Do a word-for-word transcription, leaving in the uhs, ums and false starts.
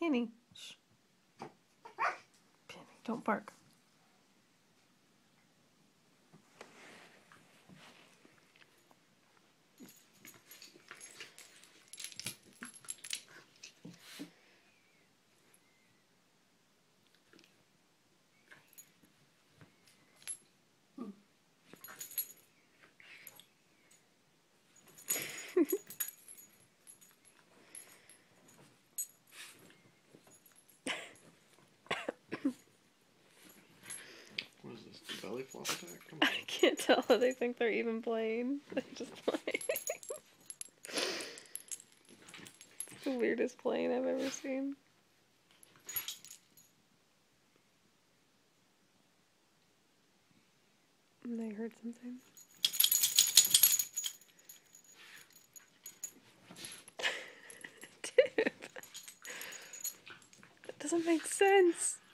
Penny. Shh. Penny, don't bark. What is this, the belly flop attack? Come on. I can't tell if they think they're even playing. They're just playing. It's the weirdest playing I've ever seen. And they heard something. Dude. That doesn't make sense.